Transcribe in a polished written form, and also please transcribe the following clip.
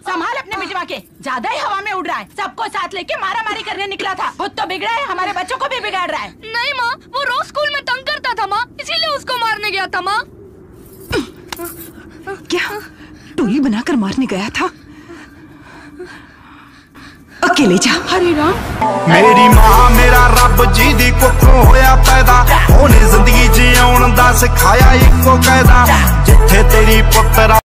संभाल अपने बिजवा के, ज्यादा ही हवा में उड़ रहा है। सबको साथ लेके मारा मारी करने निकला था। खुद तो बिगड़ा है, हमारे बच्चों को भी बिगाड़ रहा है। नहीं माँ, वो रोज स्कूल में तंग करता था माँ, इसीलिए उसको मारने गया था माँ। क्या टोली बनाकर मारने गया था? अकेले जा। हरे राम। मेरी माँ मेरा रब जी दी कुखों होया पैदा, ओने जिंदगी जियाउण दा सिखाया इको कायदा, जिथे तेरी पुत्रा